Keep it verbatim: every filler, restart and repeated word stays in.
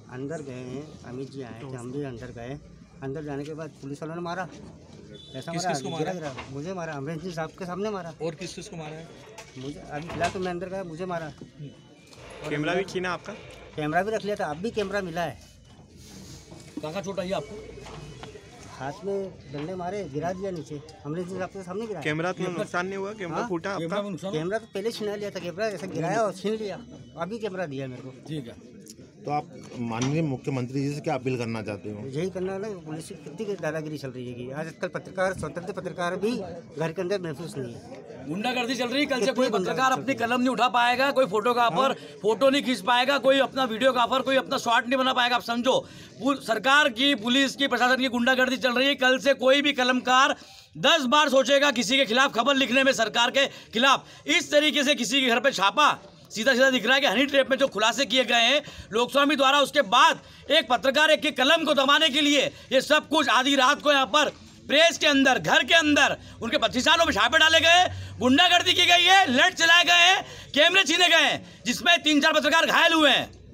अंदर गए हैं, अमित जी आए थे, हम भी अंदर गए। अंदर जाने के बाद पुलिस वालों ने मारा, ऐसा किस मारा, किस को गिरा मारा? गिरा मुझे मारा, अमरीश जी साहब के सामने मारा। और किस किस को मारा है? मुझे अभी फिलहाल तो मैं अंदर गया, मुझे मारा। कैमरा भी छीना आपका? कैमरा भी रख लिया था, अब भी कैमरा मिला है। कहाँ का चोट आई है आपको? हाथ में डंडे मारे, गिरा दिया नीचे, अमरीश जी साहब के सामने गिरा। कैमरा तो नुकसान नहीं हुआ? कैमरा हाँ? फूटा आपका? कैमरा तो पहले छीना लिया था, कैमरा ऐसा गिराया और छीन लिया, अभी कैमरा दिया मेरे को। ठीक है, तो आप माननीय मुख्यमंत्री जी से क्या अपील करना चाहते हो? यही करना है ना, पुलिस की कितनी दादागिरी चल रही है कि आजकल पत्रकार, स्वतंत्र पत्रकार भी घर के अंदर महफूज नहीं है। गुंडागर्दी चल रही है। कल से कोई पत्रकार अपनी कलम नहीं उठा पाएगा, कोई फोटोग्राफर फोटो नहीं खींच पाएगा, कोई अपना वीडियोग्राफर कोई अपना शॉट नहीं बना पाएगा। आप समझो, सरकार की, पुलिस की, प्रशासन की गुंडागर्दी चल रही है। कल से कोई भी कलमकार दस बार सोचेगा किसी के खिलाफ खबर लिखने में, सरकार के खिलाफ। इस तरीके से किसी के घर पे छापा सीधा सीधा दिख रहा है कि हनी ट्रैप में जो खुलासे किए गए हैं लोकस्वामी द्वारा, उसके बाद एक पत्रकार एक के कलम को दबाने के लिए ये सब कुछ आधी रात को यहाँ पर प्रेस के अंदर, घर के अंदर उनके प्रतिष्ठानों में छापे डाले गए, गुंडागर्दी की गई है, लेट चलाए गए हैं, कैमरे छीने गए हैं, जिसमें तीन चार पत्रकार घायल हुए हैं।